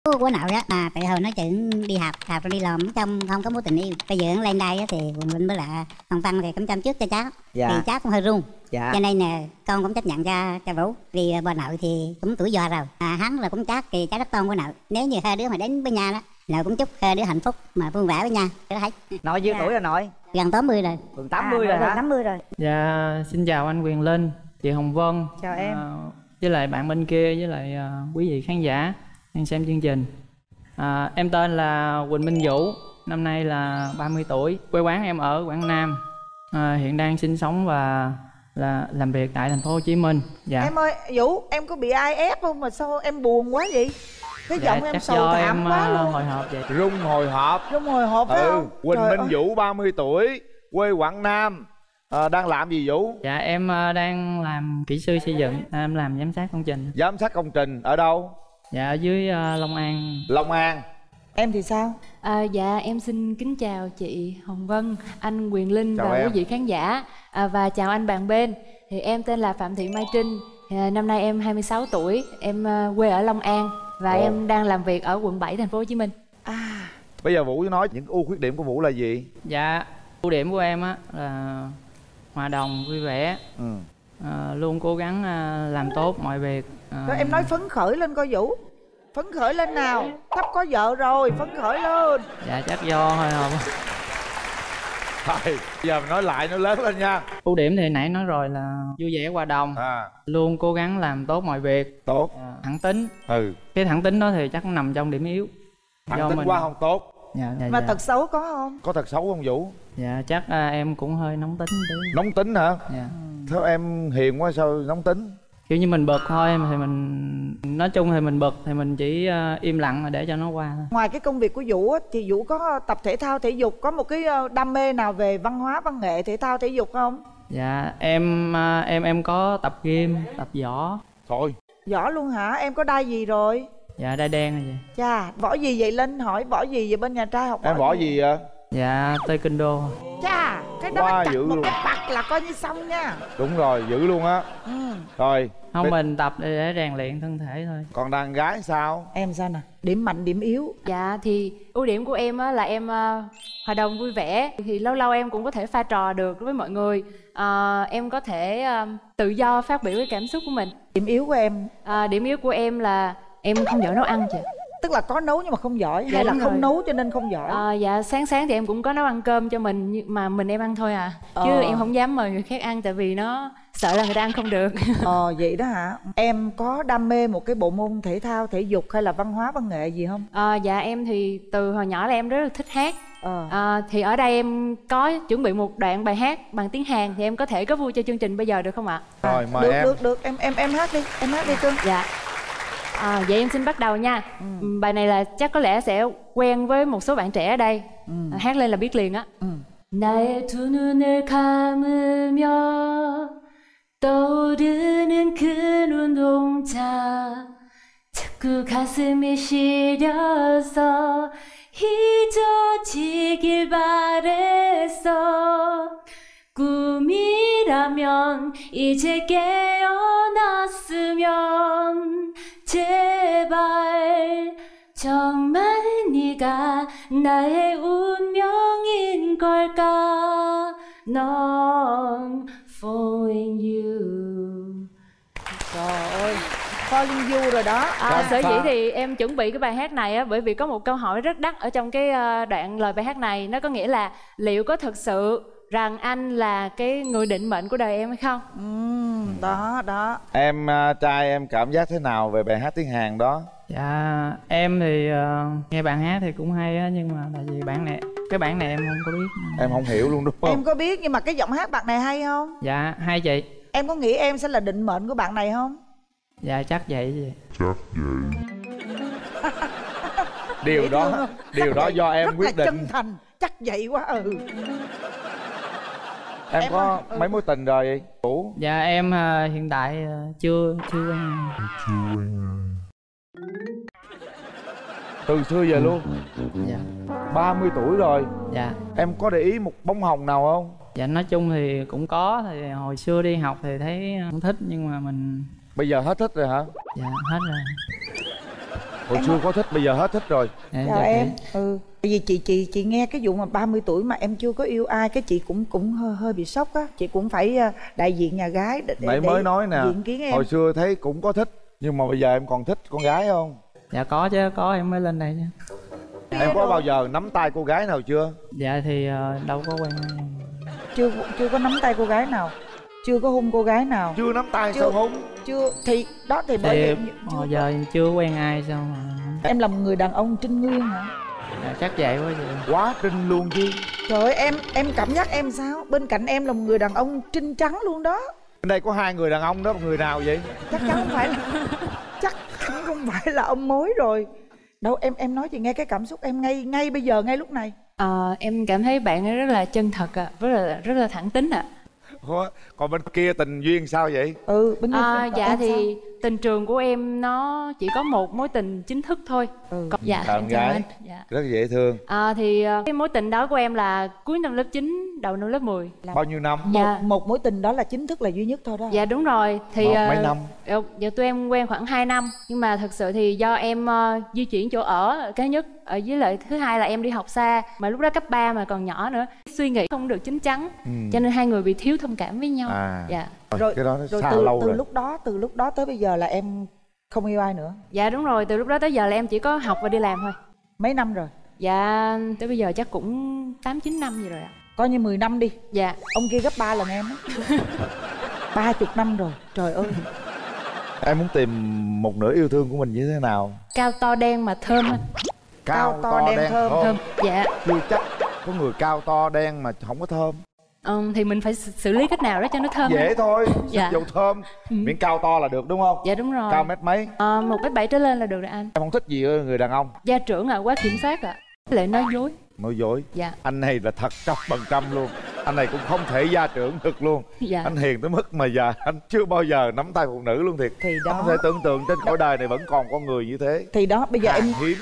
của nội á, mà tại hồi nói chuyện đi học rồi đi làm trong không có mối tình yêu. Bây giờ lên đây á, thì Quỳnh Linh với lại Hồng Vân thì cũng chăm trước cho cháu. Dạ. Thì cháu cũng hơi run. Dạ. Cho nên nè con cũng chấp nhận cho Vũ. Vì bà nội thì cũng tuổi già rồi. Hắn là cũng chắc thì cháu rất tôn của nội. Nếu như hai đứa mà đến với nhau đó, nội cũng chúc hai đứa hạnh phúc mà vui vẻ với nhau. Cái đó thấy. Nội nhiêu tuổi rồi nội? Gần 80 rồi. Gần 80 rồi hả? 80 rồi. Dạ, xin chào anh Quyền Linh, chị Hồng Vân. Chào em. Với lại bạn bên kia, với lại quý vị khán giả đang xem chương trình. Em tên là Quỳnh Minh Vũ, năm nay là 30 tuổi. Quê quán em ở Quảng Nam. Hiện đang sinh sống và là làm việc tại thành phố Hồ Chí Minh. Dạ. Em ơi, Vũ, em có bị ai ép không mà sao em buồn quá vậy? Cái Dạ, giọng em chắc sầu do thảm em quá luôn. hồi hộp vậy. Rung hồi hộp. Rung hồi hộp phải không? Quỳnh Trời Minh ơi. Vũ 30 tuổi, quê Quảng Nam. Đang làm gì Vũ? Dạ, em đang làm kỹ sư xây dựng, em làm giám sát công trình. Giám sát công trình ở đâu? Dạ, ở dưới Long An. Long An. Em thì sao? Dạ em xin kính chào chị Hồng Vân, anh Quyền Linh chào và em. quý vị khán giả, và chào anh bạn bên. Thì em tên là Phạm Thị Mai Trinh, năm nay em 26 tuổi, em quê ở Long An và em đang làm việc ở quận 7 thành phố Hồ Chí Minh. Bây giờ Vũ nói những ưu khuyết điểm của Vũ là gì? Dạ, ưu điểm của em á là hòa đồng, vui vẻ, luôn cố gắng làm tốt mọi việc. Rồi em nói phấn khởi lên coi Vũ. Phấn khởi lên nào. Sắp có vợ rồi, phấn khởi lên. Dạ, chắc do hồi hộp. Thôi, giờ mình nói lại, nói lớn lên nha. Ưu điểm thì nãy nói rồi là vui vẻ, hòa đồng, luôn cố gắng làm tốt mọi việc. Tốt. Thẳng tính. Cái thẳng tính đó thì chắc nằm trong điểm yếu. Thẳng tính quá không tốt. Dạ, Mà dạ. tật xấu có không? Có tật xấu không Vũ? Dạ, chắc em cũng hơi nóng tính tí. Nóng tính hả? Dạ. Sao em hiền quá sao nóng tính? Kiểu như mình bực thôi thì mình nói chung thì mình bực thì mình chỉ im lặng để cho nó qua thôi. Ngoài cái công việc của Vũ á, thì Vũ có tập thể thao thể dục, có một cái đam mê nào về văn hóa văn nghệ thể thao thể dục không? Dạ, em có tập gym, tập võ. Thôi. Võ luôn hả? Em có đai gì rồi? Dạ, đai đen rồi vậy. Chà, võ gì vậy Linh? Hỏi võ gì vậy, bên nhà trai học Em võ gì vậy? Dạ, taekwondo. Chà, cái đó Quá mà chặt dữ một luôn. cái bạc là coi như xong nha. Đúng rồi, dữ luôn á. Rồi. Không, mình tập để rèn luyện thân thể thôi. Còn đàn gái sao? Em sao nè? Điểm mạnh, điểm yếu? Dạ thì ưu điểm của em á là em hòa đồng vui vẻ, thì lâu lâu em cũng có thể pha trò được với mọi người. Em có thể tự do phát biểu cái cảm xúc của mình. Điểm yếu của em? Điểm yếu của em là em không giỏi nấu ăn chị. Tức là có nấu nhưng mà không giỏi, Dạ, hay là đúng không rồi. nấu cho nên không giỏi? Dạ sáng thì em cũng có nấu ăn cơm cho mình, nhưng mà mình em ăn thôi à. Chứ em không dám mời người khác ăn tại vì nó sợ là người ta ăn không được. Vậy đó hả? Em có đam mê một cái bộ môn thể thao thể dục hay là văn hóa văn nghệ gì không? Dạ em thì từ hồi nhỏ là em rất là thích hát. Thì ở đây em có chuẩn bị một đoạn bài hát bằng tiếng Hàn, thì em có thể có vui cho chương trình bây giờ được không ạ? Rồi mời được, em. Được em hát đi, em hát đi cưng. Dạ. Vậy em xin bắt đầu nha. Bài này là chắc có lẽ sẽ quen với một số bạn trẻ ở đây. Hát lên là biết liền á. 나의 두 눈을 감으며 떠오르는 그 눈동자 자꾸 가슴이 시려서 잊어지길 바랬어 꿈이라면 이제 깨어났으면 제발 정말 네가 나의 운명인 걸까 넌 falling you. Trời ơi, Falling You rồi đó. Sở dĩ thì em chuẩn bị cái bài hát này á, bởi vì có một câu hỏi rất đắt ở trong cái đoạn lời bài hát này. Nó có nghĩa là liệu có thực sự rằng anh là cái người định mệnh của đời em hay không? Đó. Em trai em cảm giác thế nào về bài hát tiếng Hàn đó? Dạ, em thì nghe bạn hát thì cũng hay á, nhưng mà tại vì cái bản này em không có biết. Em không hiểu luôn đúng không? Em có biết nhưng mà cái giọng hát bạn này hay không? Dạ, hay chị. Em có nghĩ em sẽ là định mệnh của bạn này không? Dạ, chắc vậy chị. Điều đó do em rất quyết là định. chân thành, chắc vậy quá. Em có mấy mối tình rồi vậy? Vũ? Dạ, em hiện tại chưa quen. Từ xưa giờ luôn? Dạ. 30 tuổi rồi? Dạ. Em có để ý một bông hồng nào không? Dạ, nói chung thì cũng có. Thì hồi xưa đi học thì thấy không thích, nhưng mà mình... Bây giờ hết thích rồi hả? Dạ, hết rồi. Hồi xưa có thích, bây giờ hết thích rồi. Chào em. Bởi vì chị nghe cái vụ mà 30 tuổi mà em chưa có yêu ai, cái chị cũng hơi bị sốc á. Chị cũng phải đại diện nhà gái để Mới nói nè, diện kiến em. hồi xưa thấy cũng có thích, nhưng mà bây giờ em còn thích con gái không? Dạ có chứ, có em mới lên đây chứ. Em có bao giờ nắm tay cô gái nào chưa? Dạ thì đâu có quen. Chưa có nắm tay cô gái nào, chưa có hôn cô gái nào. Chưa nắm tay sao hôn? Chưa thì đó thì bởi Thì vì hồi giờ em chưa quen ai sao mà. em là một người đàn ông trinh nguyên hả? Dạ, chắc vậy quá vậy. Quá trinh luôn chứ. Trời ơi, em cảm giác em sao? Bên cạnh em là một người đàn ông trinh trắng luôn đó. Bên đây có 2 người đàn ông đó, một người nào vậy? Chắc chắn không phải là chắc chắn không phải là ông mối rồi. Đâu em nói chị nghe cái cảm xúc em ngay bây giờ, ngay lúc này. Em cảm thấy bạn ấy rất là chân thật ạ, rất là thẳng tính ạ. Còn bên kia tình duyên sao vậy? Bên dạ thì tình trường của em nó chỉ có một mối tình chính thức thôi. Dạ Bạn em chào gái anh. Dạ. rất dễ thương. Cái mối tình đó của em là cuối năm lớp 9 đầu năm lớp 10. Bao nhiêu năm? Dạ. Một mối tình đó là chính thức là duy nhất thôi đó. Dạ đúng rồi. Thì Mấy năm? Dạ tụi em quen khoảng 2 năm. Nhưng mà thật sự thì do em di chuyển chỗ ở cái nhất, với lại thứ hai là em đi học xa, mà lúc đó cấp 3 mà còn nhỏ nữa, suy nghĩ không được chín chắn, cho nên hai người bị thiếu thông cảm với nhau. Dạ. Rồi cái đó nó rồi xa từ lâu rồi. từ lúc đó tới bây giờ là em không yêu ai nữa. Dạ đúng rồi, từ lúc đó tới giờ là em chỉ có học và đi làm thôi. Mấy năm rồi? Dạ tới bây giờ chắc cũng 8-9 năm gì rồi ạ. Coi như 10 năm đi. Dạ. Ông kia gấp 3 lần em á. 30 năm rồi, trời ơi. Em muốn tìm một nửa yêu thương của mình như thế nào? Cao to đen mà thơm anh. Cao to đen thơm. Dạ. Chưa chắc có người cao to đen mà không có thơm. Thì mình phải xử lý cách nào đó cho nó thơm. Dễ thôi, dạ. dầu thơm, miễn cao to là được đúng không? Dạ đúng rồi. Cao mét mấy? 1m7 trở lên là được rồi anh. Em không thích gì ở người đàn ông? Gia trưởng quá kiểm soát lại nói dối. Nói dối? Dạ. Anh này là thật 100% luôn. Anh này cũng không thể gia trưởng được luôn. Dạ. Anh hiền tới mức mà giờ anh chưa bao giờ nắm tay phụ nữ luôn thiệt. Thì đó, không thể tưởng tượng trên cõi đời này vẫn còn con người như thế. Thì đó bây giờ em hiếm.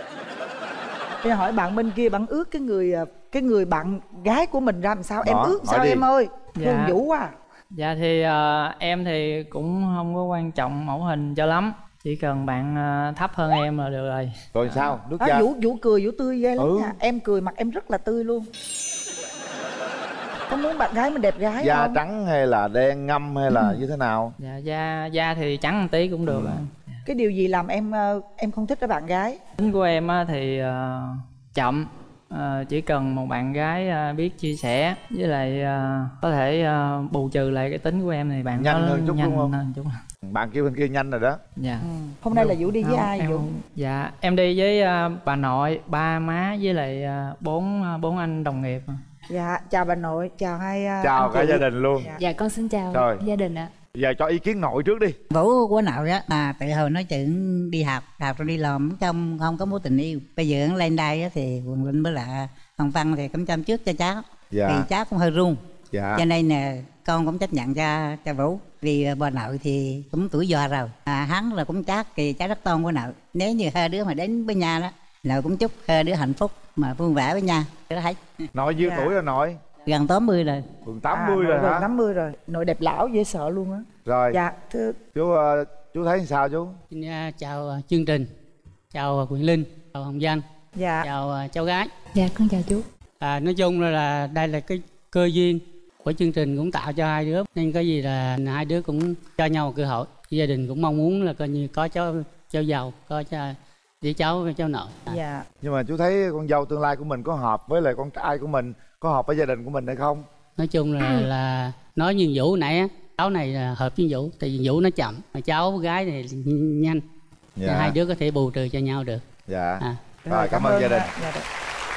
Em hỏi bạn bên kia, bạn ước cái người bạn gái của mình ra làm sao? Em Đó, ước sao đi. em ơi? Dạ. Thương Vũ quá. Dạ thì em thì cũng không có quan trọng mẫu hình cho lắm, chỉ cần bạn thấp hơn em là được rồi. Rồi sao? Nước Đó, da. Vũ cười, Vũ tươi ghê lắm nha. Em cười mặt em rất là tươi luôn. Có muốn bạn gái mình đẹp gái da không? trắng hay là đen ngâm hay là như thế nào? Dạ da thì trắng một tí cũng được ạ. Cái điều gì làm em không thích ở bạn gái? Tính của em thì chậm, chỉ cần một bạn gái biết chia sẻ, với lại có thể bù trừ lại cái tính của em thì bạn Nhanh hơn chút đúng không? hơn chút. Bạn kia bên kia nhanh rồi đó. Dạ. Hôm nay là Vũ đi với Không, ai em Vũ? không. Dạ em đi với bà nội, ba má với lại bốn anh đồng nghiệp. Dạ, chào bà nội, chào hai Chào anh cả chị. gia đình luôn. Dạ con xin chào Rồi. gia đình ạ. Giờ cho ý kiến nội trước đi. Vũ của nội á mà tự hồi nói chuyện đi học rồi đi làm không có mối tình yêu. Bây giờ hắn lên đây á thì Quỳnh Linh với lại Hoàng Văn thì cũng chăm trước cho cháu. Dạ. Thì cháu cũng hơi run. Dạ. Cho nên nè con cũng chấp nhận cho Vũ. Vì bà nội thì cũng tuổi già rồi. Hắn là cũng chắc thì cháu rất tôn của nội. Nếu như hai đứa mà đến với nhau đó, nội cũng chúc hai đứa hạnh phúc mà vui vẻ với nhau. Cái đó thấy. Nội nhiêu Dạ. tuổi rồi nội? Gần 80 rồi. Gần 80 nội rồi gần hả? 80 rồi. Nội đẹp lão dễ sợ luôn á. Rồi. Dạ, thưa Chú thấy sao chú? Xin chào chương trình, chào Quỳnh Linh, chào Hồng Danh, dạ. chào cháu gái. Dạ con chào chú. Nói chung là đây là cái cơ duyên của chương trình cũng tạo cho hai đứa, nên cái gì là hai đứa cũng cho nhau một cơ hội. Gia đình cũng mong muốn là coi như có cháu giàu, có đứa cháu với cháu nội. Dạ. Nhưng mà chú thấy con dâu tương lai của mình có hợp với lại con trai của mình, có hợp với gia đình của mình hay không? Nói chung là nói như Vũ nãy á, cháu này là hợp với Vũ, tại vì Vũ nó chậm, mà cháu gái này nhanh. Dạ. Thì hai đứa có thể bù trừ cho nhau được. Dạ. Rồi cảm ơn gia đình. Dạ, được.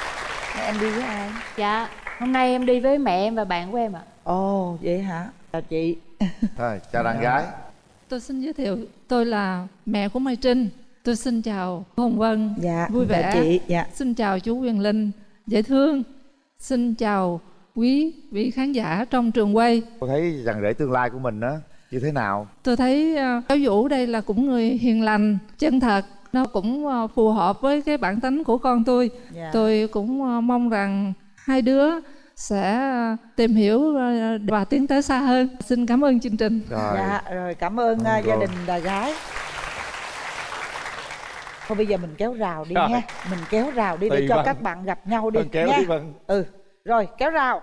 Em đi với ai? Dạ hôm nay em đi với mẹ em và bạn của em ạ. Ồ, vậy hả? Chào chị. Thôi, chào đàn gái. Tôi xin giới thiệu, tôi là mẹ của Mai Trinh. Tôi xin chào Hồng Vân, Dạ, vui vẻ. chị. Dạ. Xin chào chú Quyền Linh, dễ thương. Xin chào quý vị khán giả trong trường quay. Cô thấy rằng rể tương lai của mình á như thế nào? Tôi thấy cháu Vũ đây là cũng người hiền lành, chân thật. Nó cũng phù hợp với cái bản tính của con tôi. Dạ. Tôi cũng mong rằng hai đứa sẽ tìm hiểu và tiến tới xa hơn. Xin cảm ơn chương trình. Rồi. Dạ, rồi cảm ơn Cảm ơn gia cô. đình gái. Thôi bây giờ mình kéo rào đi Rồi. nha. Mình kéo rào đi để Tùy cho Vân. các bạn gặp nhau đi Vân kéo nha. đi Vân. Ừ. Rồi kéo rào.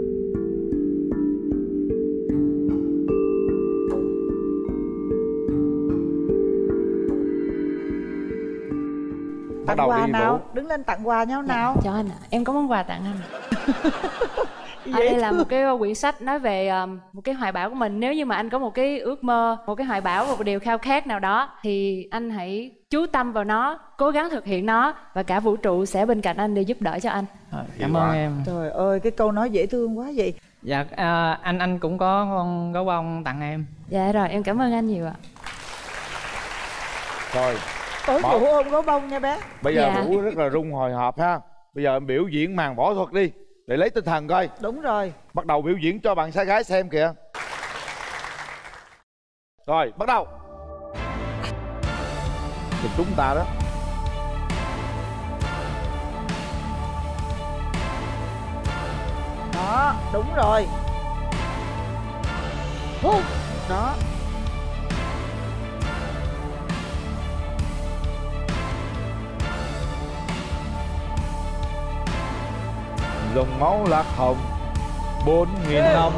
Bắt Tặng đầu quà đi nào, Vũ. đứng lên tặng quà nhau nào. Cho anh ạ. Em có món quà tặng anh. Dễ Đây là thương. một cái quyển sách nói về một cái hoài bão của mình. Nếu như mà anh có một cái ước mơ, một cái hoài bão, một điều khao khát nào đó, thì anh hãy chú tâm vào nó, cố gắng thực hiện nó, và cả vũ trụ sẽ bên cạnh anh để giúp đỡ cho anh. Rồi, cảm ơn em. Trời ơi, cái câu nói dễ thương quá vậy. Dạ, anh cũng có con gấu bông tặng em. Dạ rồi, em cảm ơn anh nhiều ạ. Rồi Tối Bỏ. Vũ ôm gấu bông nha bé. bây giờ Dạ. Vũ rất là rung hồi hộp ha. Bây giờ em biểu diễn màn võ thuật đi để lấy tinh thần coi. Đúng rồi. Bắt đầu biểu diễn cho bạn trai gái xem kìa. Rồi bắt đầu. Thì chúng ta đó. Đó, đúng rồi. Đó. Dòng máu lạc hồng 4.000 năm.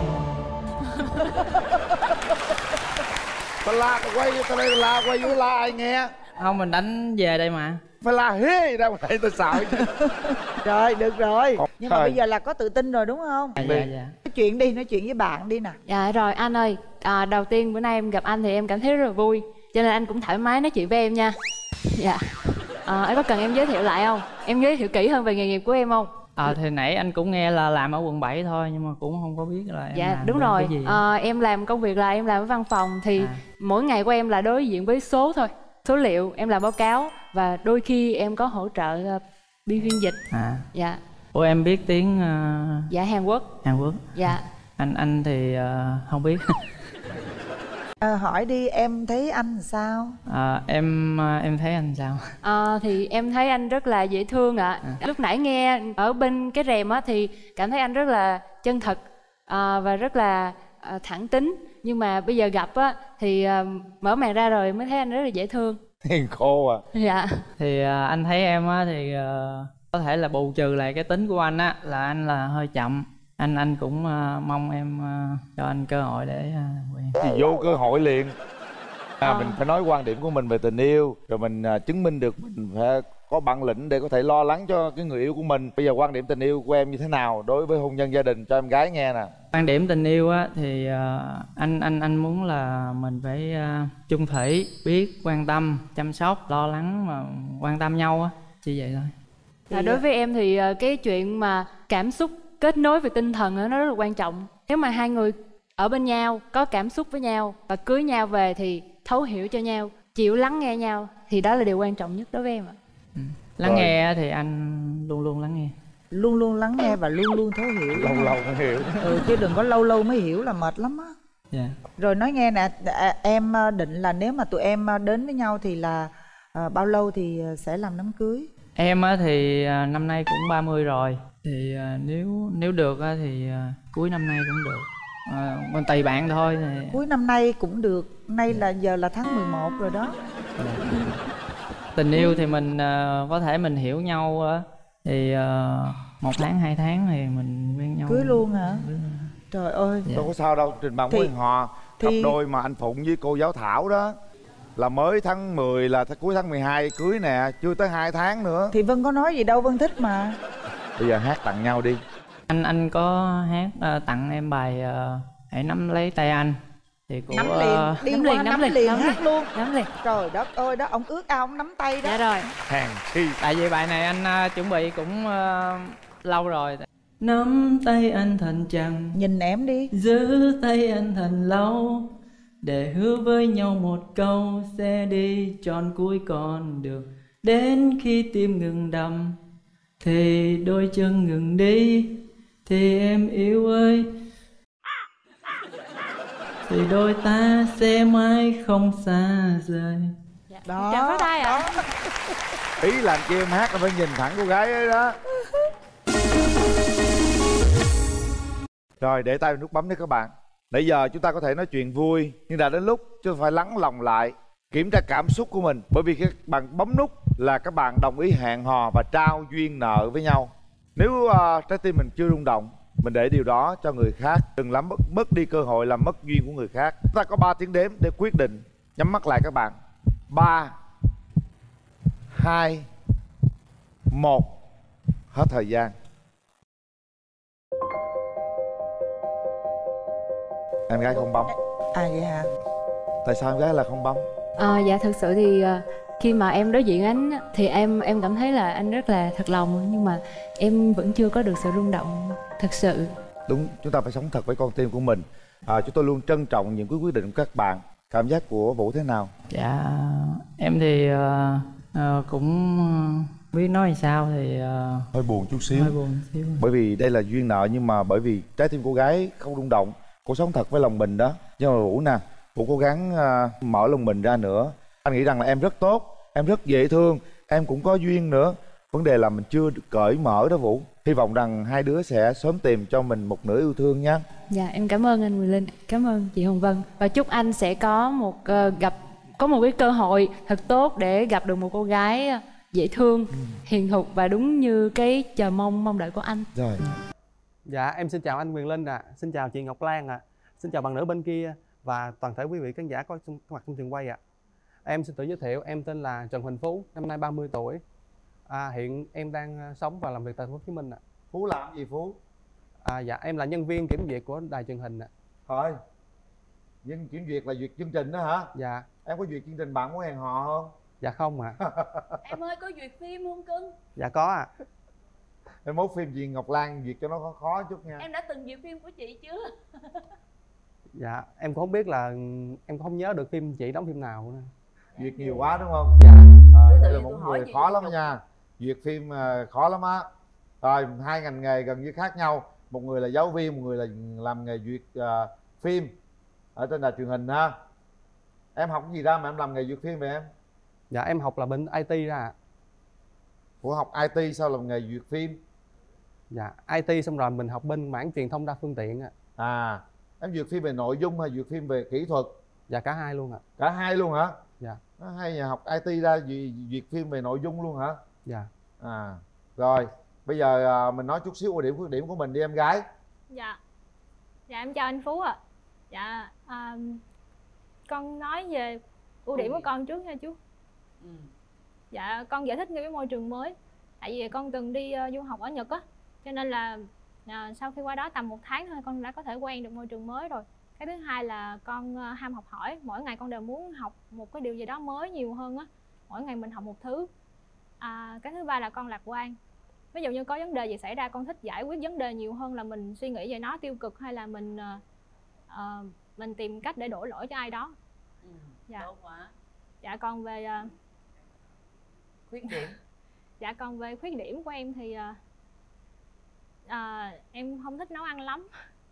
Tao la tao quay tao đây la quay vô la ai nghe. Không, mình đánh về đây mà. Phải la hê ra mà thấy tôi sợ chứ. Rồi, được rồi. Nhưng mà Thôi. bây giờ là có tự tin rồi đúng không? Dạ, Đi. dạ, dạ. Nói chuyện đi, nói chuyện với bạn đi nè. Dạ rồi anh ơi, đầu tiên bữa nay em gặp anh thì em cảm thấy rất là vui, cho nên anh cũng thoải mái nói chuyện với em nha. Dạ. Em có cần em giới thiệu lại không? Em giới thiệu kỹ hơn về nghề nghiệp của em không? Thì nãy anh cũng nghe là làm ở quận 7 thôi, nhưng mà cũng không có biết là em Dạ làm đúng bên rồi. cái gì. Em làm công việc là em làm ở văn phòng, thì À. mỗi ngày của em là đối diện với số thôi, số liệu, em làm báo cáo, và đôi khi em có hỗ trợ biên phiên dịch. Dạ. Ủa em biết tiếng Dạ Hàn Quốc. Hàn Quốc? Dạ. Anh thì không biết. Hỏi đi, em thấy anh sao? Em thấy anh sao? Thì em thấy anh rất là dễ thương ạ. Lúc nãy nghe ở bên cái rèm á thì cảm thấy anh rất là chân thật và rất là thẳng tính. Nhưng mà bây giờ gặp á thì mở màn ra rồi mới thấy anh rất là dễ thương. Hiền khô à. Dạ. Thì anh thấy em á thì có thể là bù trừ lại cái tính của anh á, là anh là hơi chậm. Anh cũng mong em cho anh cơ hội để quen. Thì vô cơ hội liền. Mình phải nói quan điểm của mình về tình yêu, rồi mình chứng minh được mình phải có bản lĩnh để có thể lo lắng cho cái người yêu của mình. Bây giờ quan điểm tình yêu của em như thế nào đối với hôn nhân gia đình cho em gái nghe nè. Quan điểm tình yêu á thì anh muốn là mình phải chung thủy, biết quan tâm, chăm sóc, lo lắng mà quan tâm nhau á, chỉ vậy thôi. Đối với em thì cái chuyện mà cảm xúc kết nối về tinh thần đó, nó rất là quan trọng. Nếu mà hai người ở bên nhau, có cảm xúc với nhau và cưới nhau về thì thấu hiểu cho nhau, chịu lắng nghe nhau, thì đó là điều quan trọng nhất đối với em ạ. Lắng nghe thì anh luôn luôn lắng nghe. Luôn luôn lắng nghe và luôn luôn thấu hiểu. Lâu lâu mới hiểu. Chứ đừng có lâu lâu mới hiểu là mệt lắm á. Dạ. Rồi nói nghe nè, em định là nếu mà tụi em đến với nhau thì là bao lâu thì sẽ làm đám cưới? Em á thì năm nay cũng 30 rồi. Thì nếu được á thì cuối năm nay cũng được. Còn tùy bạn thôi thì... Cuối năm nay cũng được. Nay là giờ là tháng 11 rồi đó. Tình yêu thì mình có thể mình hiểu nhau á, thì 1 tháng 2 tháng thì mình quen nhau. Cưới luôn hả? Trời ơi. Đâu có sao đâu, trình bày mối hò cặp đôi mà anh Phụng với cô giáo Thảo đó là mới tháng 10 là cuối tháng 12 cưới nè, chưa tới 2 tháng nữa. Thì Vân có nói gì đâu, Vân thích mà. Bây giờ hát tặng nhau đi. Anh có hát tặng em bài Hãy Nắm Lấy Tay Anh thì của Nắm liền, đi nắm qua liền, nắm nắm liền, liền nắm hát liền. luôn. Nắm liền. Trời đất ơi, đó ông ước ao ông nắm tay đó. Dạ rồi. Hàng chi. Tại vì bài này anh chuẩn bị cũng lâu rồi. Nắm tay anh thật chặt, Nhìn em đi. giữ tay anh thật lâu, để hứa với nhau một câu sẽ đi trọn cuối con đường. Đến khi tim ngừng đập thì đôi chân ngừng đi, thì em yêu ơi, thì đôi ta sẽ mãi không xa rời. Đó. Chào pháo tay ạ. Ý là anh kêu em hát là phải nhìn thẳng cô gái ấy đó. Rồi để tay vào nút bấm đi các bạn. Nãy giờ chúng ta có thể nói chuyện vui, nhưng đã đến lúc chúng ta phải lắng lòng lại, kiểm tra cảm xúc của mình. Bởi vì cái bạn bấm nút là các bạn đồng ý hẹn hò và trao duyên nợ với nhau. Nếu trái tim mình chưa rung động, mình để điều đó cho người khác, đừng làm mất đi cơ hội làm mất duyên của người khác. Chúng ta có 3 tiếng đếm để quyết định. Nhắm mắt lại các bạn. 3 2 1. Hết thời gian. Em gái không bấm. À vậy hả? Tại sao em gái là không bấm? Dạ thực sự thì khi mà em đối diện anh á, thì em cảm thấy là anh rất là thật lòng, nhưng mà em vẫn chưa có được sự rung động thật sự. Đúng, chúng ta phải sống thật với con tim của mình. Chúng tôi luôn trân trọng những quyết định của các bạn. Cảm giác của Vũ thế nào? Dạ em thì cũng biết nói làm sao thì Hơi buồn chút xíu. hơi buồn xíu. Bởi vì đây là duyên nợ, nhưng mà bởi vì trái tim cô gái không rung động, cô sống thật với lòng mình đó. Nhưng mà Vũ nè, Vũ cố gắng mở lòng mình ra nữa. Anh nghĩ rằng là em rất tốt, em rất dễ thương, em cũng có duyên nữa. Vấn đề là mình chưa được cởi mở đó Vũ. Hy vọng rằng hai đứa sẽ sớm tìm cho mình một nửa yêu thương nha. Dạ em cảm ơn anh Quyền Linh, cảm ơn chị Hồng Vân, và chúc anh sẽ có một có một cái cơ hội thật tốt để gặp được một cô gái dễ thương, hiền thục và đúng như cái chờ mong đợi của anh. Rồi. Dạ em xin chào anh Quyền Linh ạ. Xin chào chị Ngọc Lan ạ. Xin chào bạn nữ bên kia và toàn thể quý vị khán giả có mặt trong trường quay ạ. Em xin tự giới thiệu, em tên là Trần Huỳnh Phú, năm nay 30 tuổi. Hiện em đang sống và làm việc tại thành phố Hồ Chí Minh ạ. Phú làm gì Phú? Dạ em là nhân viên kiểm duyệt của đài truyền hình ạ. Thôi, nhưng kiểm duyệt là duyệt chương trình đó hả? Dạ. Em có duyệt chương trình bạn muốn hẹn hò không? Dạ không ạ. Em ơi có duyệt phim không cưng? Dạ có ạ. Em mốt phim gì Ngọc Lan duyệt cho nó khó chút nha. Em đã từng duyệt phim của chị chưa? Dạ em cũng không biết là, em cũng không nhớ được phim chị đóng phim nào nữa. Duyệt nhiều quá đúng không? Dạ. Đây là một người khó lắm nha. Duyệt phim khó lắm á. Rồi, hai ngành nghề gần như khác nhau. Một người là giáo viên, một người là làm nghề duyệt phim ở trên đài truyền hình ha. Em học cái gì ra mà em làm nghề duyệt phim vậy em? Dạ em học là bên IT ra ạ. Ủa học IT sao làm nghề duyệt phim? Dạ IT xong rồi mình học bên mảng truyền thông đa phương tiện ạ. Em duyệt phim về nội dung hay duyệt phim về kỹ thuật? Dạ cả hai luôn ạ. Cả hai luôn hả? Dạ. Nó hay nhà học IT ra duyệt phim về nội dung luôn hả? Dạ. Rồi bây giờ mình nói chút xíu ưu điểm khuyết điểm của mình đi em gái. Dạ em chào anh Phú ạ. Con nói về ưu điểm của con trước nha chú. Dạ con giải thích ngay với môi trường mới. Tại vì con từng đi du học ở Nhật á, cho nên là sau khi qua đó tầm 1 tháng thôi con đã có thể quen được môi trường mới rồi. Cái thứ hai là con ham học hỏi, mỗi ngày con đều muốn học một cái điều gì đó mới nhiều hơn á. Mỗi ngày mình học một thứ. Cái thứ ba là con lạc quan. Ví dụ như có vấn đề gì xảy ra con thích giải quyết vấn đề nhiều hơn là mình suy nghĩ về nó tiêu cực, hay là mình tìm cách để đổ lỗi cho ai đó. Dạ. Tốt quá. Dạ còn về khuyết điểm. Dạ còn về khuyết điểm của em thì em không thích nấu ăn lắm.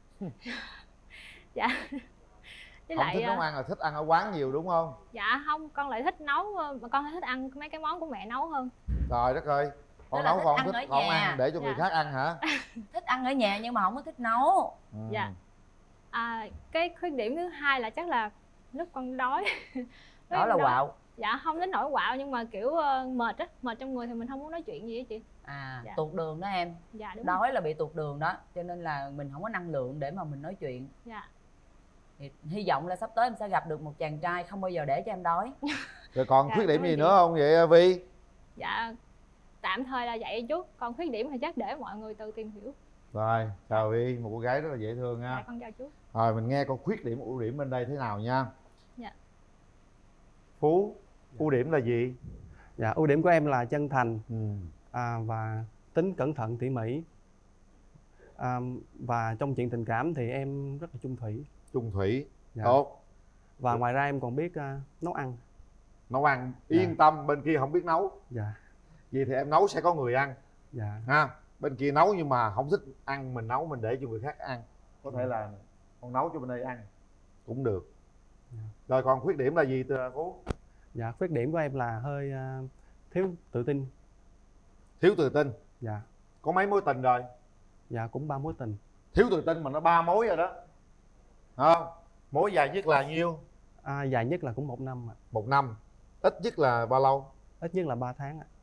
Dạ. Với không lại, thích nấu ăn là thích ăn ở quán nhiều đúng không? Dạ không, con lại thích nấu, mà con thích ăn mấy cái món của mẹ nấu hơn. Trời đất ơi, con nấu con thích con ăn để cho người khác ăn hả? Thích ăn ở nhà nhưng mà không có thích nấu. Dạ. Cái khuyết điểm thứ hai là chắc là lúc con đói. Đó là quạo. Dạ không đến nỗi quạo, nhưng mà kiểu mệt á, mệt trong người thì mình không muốn nói chuyện gì á chị. Dạ. Tuột đường đó em. Dạ đúng. Đói là bị tuột đường đó, cho nên là mình không có năng lượng để mà mình nói chuyện. Dạ. Thì hy vọng là sắp tới em sẽ gặp được một chàng trai không bao giờ để cho em đói. Rồi còn khuyết điểm gì nữa không vậy Vi? Dạ tạm thời là vậy chút, còn khuyết điểm thì chắc để mọi người tự tìm hiểu. Rồi chào Vi, một cô gái rất là dễ thương nha. Dạ con chào chú. Rồi mình nghe con khuyết điểm ưu điểm bên đây thế nào nha. Dạ. Phú, ưu điểm là gì? Dạ ưu điểm của em là chân thành và tính cẩn thận tỉ mỉ, và trong chuyện tình cảm thì em rất là chung thủy. Chung thủy. Dạ. Tốt. Và ngoài ra em còn biết nấu ăn. Nấu ăn, yên tâm, bên kia không biết nấu. Dạ. Vì thì em nấu sẽ có người ăn. Dạ. Ha, bên kia nấu nhưng mà không thích ăn, mình nấu mình để cho người khác ăn. Có thể là con nấu cho bên đây ăn cũng được. Rồi còn khuyết điểm là gì Phú? Dạ khuyết điểm của em là hơi thiếu tự tin. Thiếu tự tin. Dạ. Có mấy mối tình rồi? Dạ cũng 3 mối tình. Thiếu tự tin mà nó 3 mối rồi đó. Không? Mối dài nhất là nhiêu? Dài nhất là cũng 1 năm ạ. 1 năm. Ít nhất là bao lâu? ít nhất là 3 tháng ạ.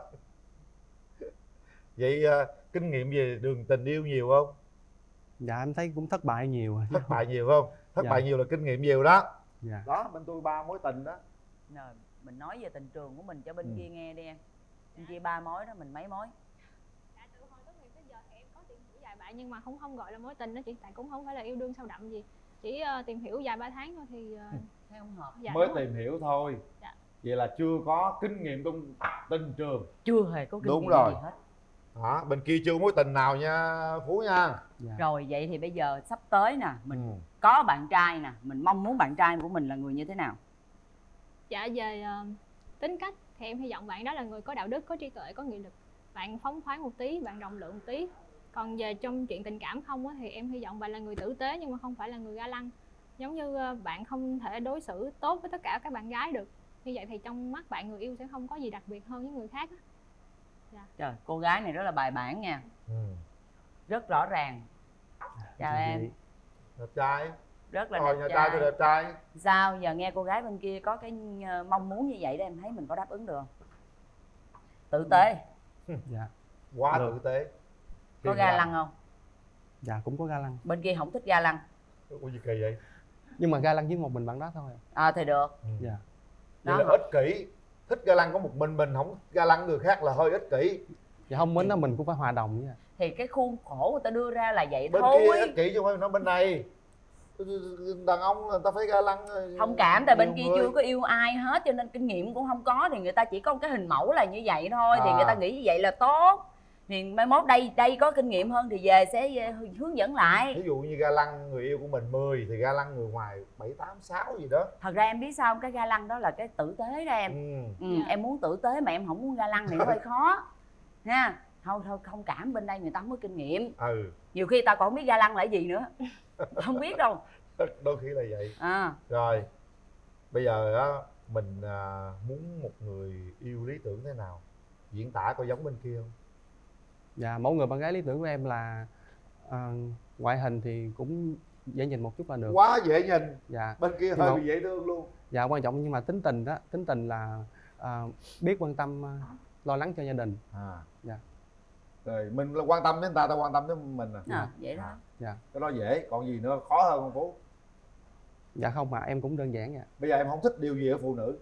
Vậy kinh nghiệm về đường tình yêu nhiều không? Dạ em thấy cũng thất bại nhiều. Thất bại nhiều không? Thất Dạ. bại nhiều là kinh nghiệm nhiều đó. Dạ. Đó, bên tôi 3 mối tình đó. Rồi, mình nói về tình trường của mình cho bên kia nghe đi em. Bên kia 3 mối đó, mình mấy mối? Dạ, từ hồi tốt nghiệp tới giờ thì em có tìm hiểu vài bạn nhưng mà không gọi là mối tình đó chị, tại cũng không phải là yêu đương sâu đậm gì, chỉ tìm hiểu vài 3 tháng thôi thì thấy không hợp. Dạ, mới tìm hiểu thôi. Dạ. Vậy là chưa có kinh nghiệm trong tình trường. Chưa hề có kinh Đúng nghiệm rồi. gì hết. Đó, bên kia chưa mối tình nào nha Phú nha. Dạ. Rồi vậy thì bây giờ sắp tới nè, mình có bạn trai nè, mình mong muốn bạn trai của mình là người như thế nào? dạ về tính cách thì em hy vọng bạn đó là người có đạo đức, có trí tuệ, có nghị lực, bạn phóng khoáng một tí, bạn rộng lượng một tí. Còn về trong chuyện tình cảm không á, thì em hy vọng bạn là người tử tế nhưng mà không phải là người ga lăng. Giống như bạn không thể đối xử tốt với tất cả các bạn gái được, như vậy thì trong mắt bạn người yêu sẽ không có gì đặc biệt hơn những người khác á. Dạ. Trời, cô gái này rất là bài bản nha. Rất rõ ràng. Chào em. Đẹp trai. Rất là Rồi, đẹp nhà trai. trai tôi đẹp trai. Sao giờ nghe cô gái bên kia có cái mong muốn như vậy đó, em thấy mình có đáp ứng được không? Tử tế. Dạ. Quá Được. tử tế. Có ga lăng không? Dạ cũng có ga lăng. Bên kia không thích ga lăng. Ủa gì kỳ vậy? Nhưng mà ga lăng với một mình bạn đó thôi. Thì được. Dạ. Vậy là ích kỷ. Thích ga lăng có một mình không ga lăng người khác là hơi ích kỷ. Dạ không mến đó mình cũng phải hòa đồng với. Thì cái khuôn khổ người ta đưa ra là vậy bên thôi. Bên kia ích kỷ chứ không phải nói bên này. Đàn ông người ta phải ga lăng. Thông cảm, tại bên kia người. chưa có yêu ai hết cho nên kinh nghiệm cũng không có, thì người ta chỉ có một cái hình mẫu là như vậy thôi. Thì người ta nghĩ như vậy là tốt. Thì mai mốt đây có kinh nghiệm hơn thì về sẽ hướng dẫn lại. Ví dụ như ga lăng người yêu của mình 10 thì ga lăng người ngoài 7, 8, 6 gì đó. Thật ra em biết sao không? Cái ga lăng đó là cái tử tế đó em. Em muốn tử tế mà em không muốn ga lăng thì nó hơi khó nha. Thôi thông cảm, bên đây người ta không có kinh nghiệm. Nhiều khi ta còn không biết ga lăng là gì nữa. Không biết đâu. Đôi khi là vậy. Rồi bây giờ á mình muốn một người yêu lý tưởng thế nào, diễn tả có giống bên kia không? Dạ mẫu người bạn gái lý tưởng của em là ngoại hình thì cũng dễ nhìn một chút là được. Quá dễ nhìn. Dạ. Bên kia hơi bị dễ thương luôn. Dạ quan trọng nhưng mà tính tình đó, tính tình là biết quan tâm, lo lắng cho gia đình. Dạ. Rồi mình quan tâm đến người ta quan tâm đến mình vậy đó. Dạ. Cái đó dễ, còn gì nữa khó hơn không Phú? Dạ không mà em cũng đơn giản vậy. Bây giờ em không thích điều gì ở phụ nữ?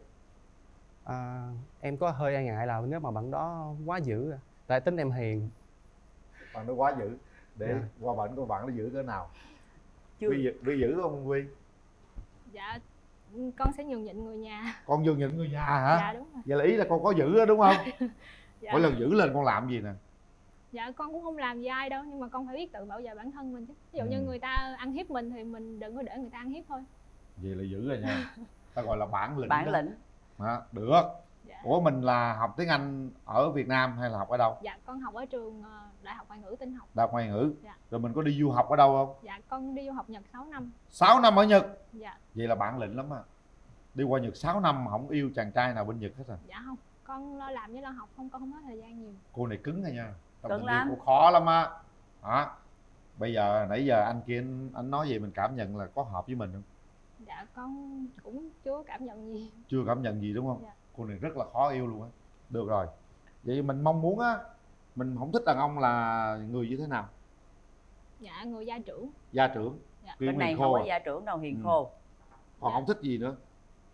Em có hơi e ngại là nếu mà bạn đó quá dữ, tại tính em hiền. Bạn nó quá dữ. Để qua bệnh của bạn nó dữ cỡ nào? Vi dữ không Vi? Dạ con sẽ nhường nhịn người nhà. Con nhường nhịn người nhà hả? Dạ đúng rồi. Vậy là ý là con có dữ đó đúng không? Dạ. Mỗi lần dữ lên con làm gì nè? Dạ con cũng không làm gì ai đâu, nhưng mà con phải biết tự bảo vệ bản thân mình chứ. Ví dụ như người ta ăn hiếp mình thì mình đừng có để người ta ăn hiếp thôi. Vậy là dữ rồi nha. Ta gọi là bản lĩnh. Bản lĩnh. Được. Dạ. Ủa mình là học tiếng Anh ở Việt Nam hay là học ở đâu? Dạ con học ở trường Đại học Ngoại ngữ Tin học. Đại học Ngoại ngữ. Dạ. Rồi mình có đi du học ở đâu không? Dạ con đi du học Nhật 6 năm. 6 năm ở Nhật? Dạ. Vậy là bản lĩnh lắm á. Đi qua Nhật 6 năm mà không yêu chàng trai nào bên Nhật hết à? Dạ không, con lo làm với lo học không, con không có thời gian nhiều. Cô này cứng rồi nha. Cứng lắm. Cô khó lắm á. Bây giờ nãy giờ anh kia anh nói gì mình cảm nhận là có hợp với mình không? Dạ con cũng chưa cảm nhận gì. Chưa cảm nhận gì đúng không? Dạ. Cô này rất là khó yêu luôn á. Được rồi. Vậy mình mong muốn á, mình không thích đàn ông là người như thế nào? Dạ người gia trưởng. Gia trưởng. Dạ. Bên này không có gia trưởng đâu, hiền khô. Còn không thích gì nữa?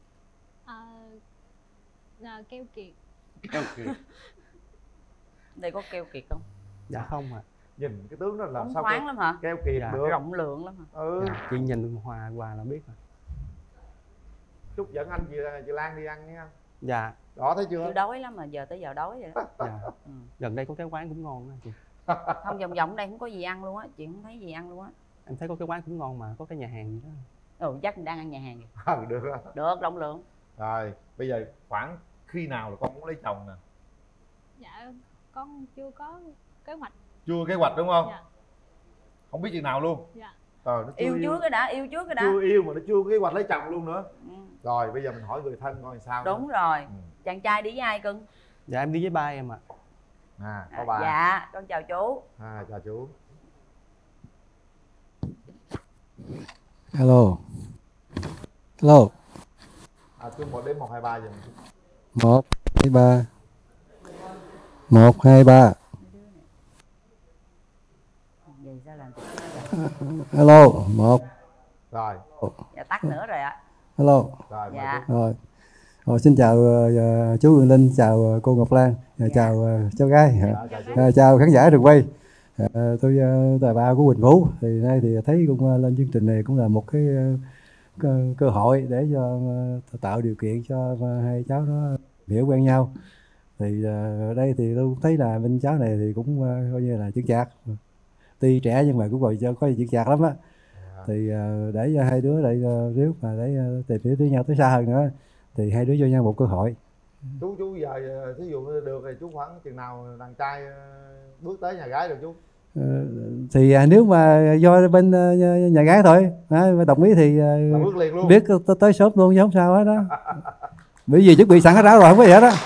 Keo kiệt. Keo kiệt. Đây có keo kiệt không? Dạ không ạ. Nhìn cái tướng đó làm phóng sao khoáng lắm hả? Keo kiệt được. Rộng lượng lắm hả? Dạ, chị nhìn hòa là biết rồi. Chút dẫn anh chị Lan đi ăn nha. Dạ. Đó thấy chưa? Tôi đói lắm mà giờ tới giờ đói rồi đó. Dạ. Gần đây có cái quán cũng ngon đó chị. Không, vòng vòng đây không có gì ăn luôn á, chị không thấy gì ăn luôn á. Em thấy có cái quán cũng ngon mà, có cái nhà hàng gì đó. Chắc mình đang ăn nhà hàng. Được đó. Được, rộng lượng. Rồi bây giờ khoảng khi nào là con muốn lấy chồng nè? Dạ con chưa có kế hoạch. Chưa kế hoạch đúng không? Dạ. Không biết chừng nào luôn? Dạ. Nó yêu trước cái đã, yêu trước cái đã. Chưa yêu mà nó chưa có kế hoạch lấy chồng luôn nữa. Rồi bây giờ mình hỏi người thân coi sao. Đúng nữa. Rồi. Chàng trai đi với ai cưng? Dạ em đi với ba em ạ. Có bà. Dạ con chào chú. Chào chú. Hello. Hello. Chú 1 đến 1, 2, 3 giờ. 1 2, 3. 1, 2, 3. Hello, 1. Rồi. Dạ tắt nữa rồi ạ. Hello. Rồi, dạ. Rồi, xin chào chú Quyền Linh, chào cô Ngọc Lan, chào cháu gái, chào khán giả trường quay. Tôi là ba của Quỳnh Phú. Thì nay thì thấy cũng lên chương trình này cũng là một cái cơ hội để cho tạo điều kiện cho hai cháu nó hiểu quen nhau. Thì ở đây thì tôi thấy là bên cháu này thì cũng coi như là chững chạc, tuy trẻ nhưng mà cũng có chững chạc lắm á. Thì để cho hai đứa lại nếu mà để tìm hiểu với nhau tới xa hơn nữa thì hai đứa cho nhau một cơ hội. Chú giờ thí dụ được thì chú khoảng chừng nào đàn trai bước tới nhà gái được chú? Thì nếu mà do bên nhà gái thôi đồng ý thì bước liền luôn. biết tới sớm luôn chứ không sao hết đó. Bởi vì chuẩn bị sẵn hết ráo rồi, không có gì hết đó.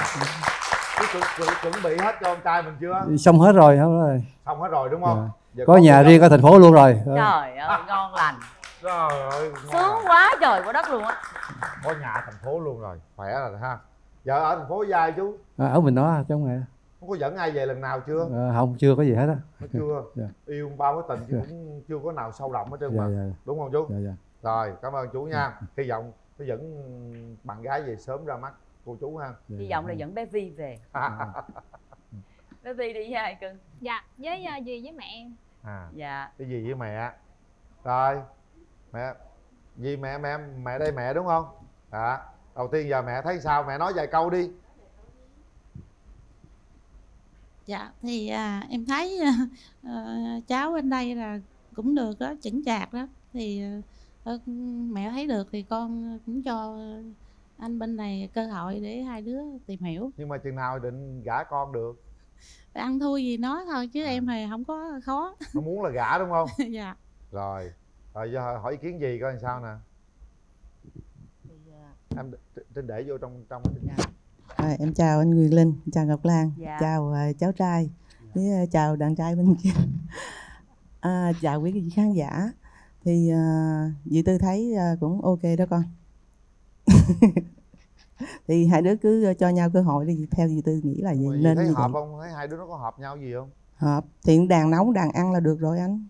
Chuẩn bị hết cho con trai mình chưa? Xong hết rồi, không rồi. Xong hết rồi đúng không? Có nhà riêng ở thành phố luôn rồi. Trời ơi ngon lành. Trời ơi Sướng quá trời quá đất luôn á. Có nhà ở thành phố luôn rồi, khỏe rồi ha. Giờ ở thành phố với ai chú? Ở mình đó chứ không. Không có dẫn ai về lần nào chưa? Không, chưa có gì hết á. Chưa. Yêu bao mối tình chứ cũng chưa có nào sâu đậm hết trơn mà. Đúng không chú? Rồi, cảm ơn chú nha. Hy vọng nó dẫn bạn gái về sớm ra mắt cô chú ha. Hy vọng là dẫn bé Vi về. Bé Vi đi với ai cưng? Dạ, với dì với mẹ em. Dạ. Cái gì với mẹ? Rồi, mẹ gì mẹ đây mẹ đúng không? Đầu tiên giờ mẹ thấy sao? Mẹ nói vài câu đi. Dạ thì em thấy cháu bên đây là cũng được đó, chững chạc đó. Thì mẹ thấy được thì con cũng cho anh bên này cơ hội để hai đứa tìm hiểu. Nhưng mà chừng nào định gả con được? Ăn thua gì nói thôi chứ em thì không có khó. Nó muốn là gả đúng không? Dạ. Rồi giờ hỏi ý kiến gì coi làm sao nè. Em để vô trong em chào anh Quyền Linh, chào Ngọc Lan, chào cháu trai, với chào đàn trai bên kia. Chào quý vị khán giả. Thì dì Tư thấy cũng ok đó con. Thì hai đứa cứ cho nhau cơ hội đi, theo dì Tư nghĩ là gì nên thấy như hợp vậy. không? Thấy hai đứa nó có hợp nhau gì không? Hợp, thì đàn nấu đàn ăn là được rồi anh.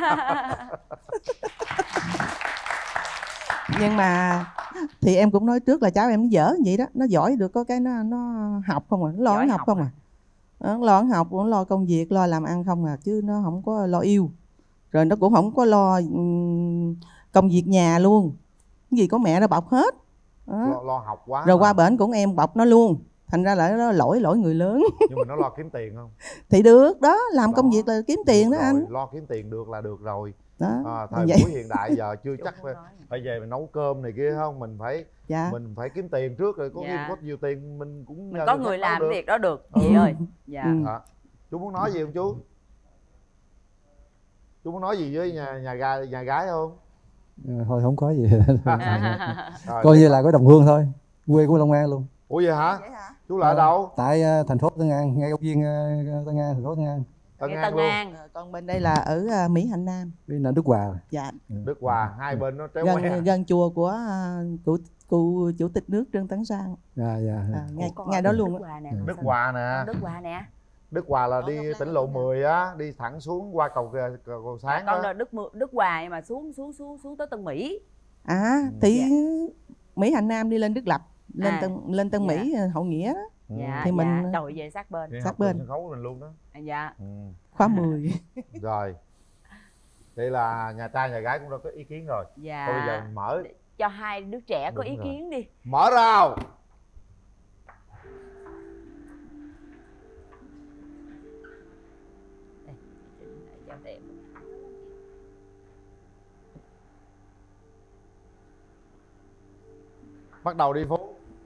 Nhưng mà thì em cũng nói trước là cháu em nó dở vậy đó, nó giỏi được có cái nó học không à, nó lo học không à. Nó lo học, nó lo công việc, lo làm ăn không à, chứ nó không có lo yêu. Rồi nó cũng không có lo công việc nhà luôn. Cái gì có mẹ nó bọc hết. Lo học quá. Rồi qua bển cũng em bọc nó luôn. Thành ra là nó lỗi người lớn. Nhưng mà nó lo kiếm tiền không? Thì được đó, làm công việc là kiếm tiền đó anh. Lo kiếm tiền được là được rồi. Đó. Thời buổi hiện đại giờ chưa chắc phải về mình nấu cơm này kia không, mình phải kiếm tiền trước rồi có nhiều tiền mình cũng có người làm được. Việc đó được chị ơi. Chú muốn nói gì không chú? Chú muốn nói gì với nhà gái không? Thôi không có gì. Coi như là có đồng hương thôi, quê của Long An luôn. Ủa vậy hả? Chú là ở đâu? Tại thành phố Tân An, ngay công viên Tân An, thành phố Tân An. Tân An. Còn bên đây là ở Mỹ Hạnh Nam. Bên là Đức Hòa. Dạ. Đức Hòa, hai bên nó tréo ngoe. Gần chùa của cụ chủ tịch nước Trương Tấn Sang. Ngay đó luôn. Đức Hòa nè. Đức Hòa nè. Đức Hòa là đi tỉnh lộ 10 á, đi thẳng xuống qua cầu Sáng. Con là Đức Hòa mà xuống tới Tân Mỹ. Thì Mỹ Hạnh Nam đi lên Đức Lập, lên Tân Mỹ Hậu Nghĩa đó. Thì mình trời về sát bên. Sát bên sân khấu mình luôn đó. Khóa 10. Rồi. Đây là nhà trai nhà gái cũng đã có ý kiến rồi. Thôi bây giờ mình mở cho hai đứa trẻ có ý kiến đi. Mở rào. Bắt đầu đi Phú.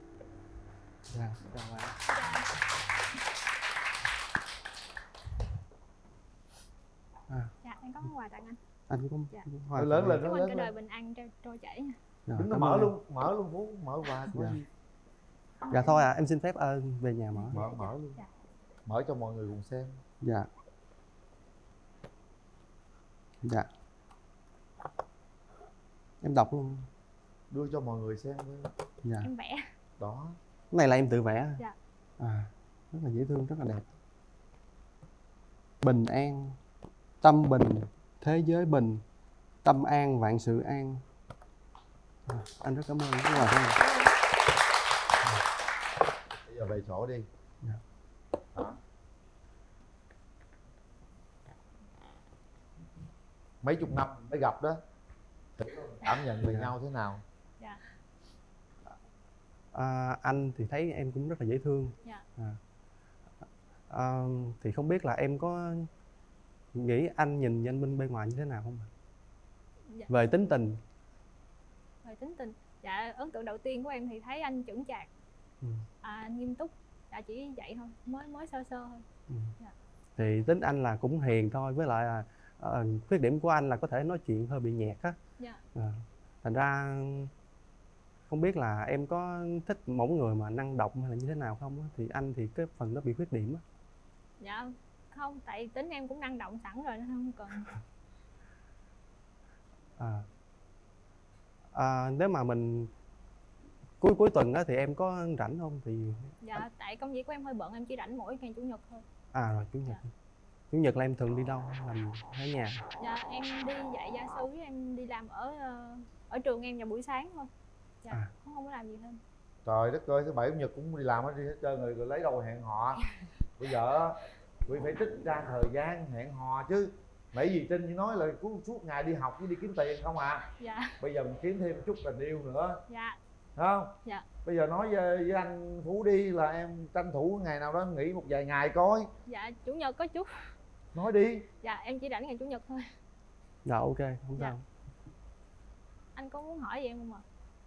Dạ, em có món quà tặng anh. Anh cũng lớn lên chúc anh cái đời bình an trôi chảy. Đứng nó mở luôn Phú, mở quà có gì. Dạ thôi em xin phép về nhà mở luôn. Mở cho mọi người cùng xem. Dạ. Em đọc luôn. Đưa cho mọi người xem. Em vẽ. Đó. này là em tự vẽ. Dạ. Rất là dễ thương, rất là đẹp. Bình an, tâm bình, thế giới bình, tâm an, vạn sự an. Anh rất cảm ơn. Rất là bây giờ về sổ đi. Đó. Mấy chục năm mới gặp đó, cảm nhận về nhau thế nào? Dạ. Anh thì thấy em cũng rất là dễ thương. Dạ. Thì không biết là em có nghĩ anh nhìn anh bên ngoài như thế nào không ạ? Dạ. Về tính tình. Về tính tình, dạ ấn tượng đầu tiên của em thì thấy anh chững chạc, nghiêm túc, dạ chỉ vậy thôi, mới sơ sơ thôi. Dạ. Thì tính anh là cũng hiền thôi, với lại là khuyết điểm của anh là có thể nói chuyện hơi bị nhạt á. Dạ. Thành ra không biết là em có thích mẫu người mà năng động hay là như thế nào không á? Thì anh thì cái phần đó bị khuyết điểm á. Dạ không, tại tính em cũng năng động sẵn rồi nên không cần. Nếu mà mình cuối tuần á thì em có rảnh không thì? Dạ tại công việc của em hơi bận, em chỉ rảnh mỗi ngày chủ nhật thôi. Rồi chủ nhật. Chủ nhật là em thường đi đâu, làm ở nhà? Dạ em đi dạy gia sư với em đi làm ở trường em vào buổi sáng thôi. Dạ không có làm gì thêm. Trời đất ơi, thứ bảy chủ nhật cũng đi làm hết trơn rồi lấy đâu hẹn hò. Bây giờ quý phải trích ra thời gian hẹn hò chứ. Nãy gì Trinh chỉ nói là suốt ngày đi học với đi kiếm tiền không à. Dạ. Bây giờ mình kiếm thêm chút tình yêu nữa. Dạ. Đúng không? Dạ. Bây giờ nói với anh Phú đi là em tranh thủ ngày nào đó nghỉ một vài ngày coi. Dạ chủ nhật có chút. Nói đi. Dạ em chỉ rảnh ngày chủ nhật thôi. Dạ ok, không sao. Anh có muốn hỏi gì em không ạ?